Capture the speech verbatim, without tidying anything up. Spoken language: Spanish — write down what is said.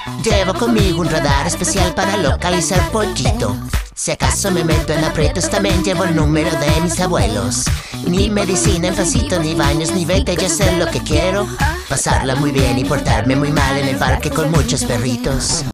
Llevo conmigo un radar especial para localizar pollito. Si acaso me meto en aprietos, también llevo el número de mis abuelos. Ni medicina en vasito, ni baños, ni vete, yo sé lo que quiero. Pasarla muy bien y portarme muy mal en el parque con muchos perritos.